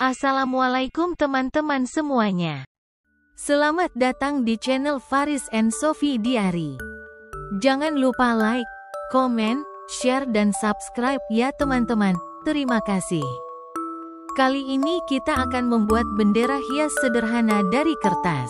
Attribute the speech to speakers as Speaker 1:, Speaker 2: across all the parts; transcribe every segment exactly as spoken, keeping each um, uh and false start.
Speaker 1: Assalamualaikum teman-teman semuanya. Selamat datang di channel Faris and Sophie Diary. Jangan lupa like, komen, share dan subscribe ya teman-teman. Terima kasih. Kali ini kita akan membuat bendera hias sederhana dari kertas.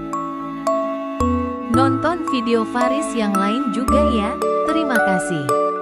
Speaker 1: Nonton video Faris yang lain juga ya. Terima kasih.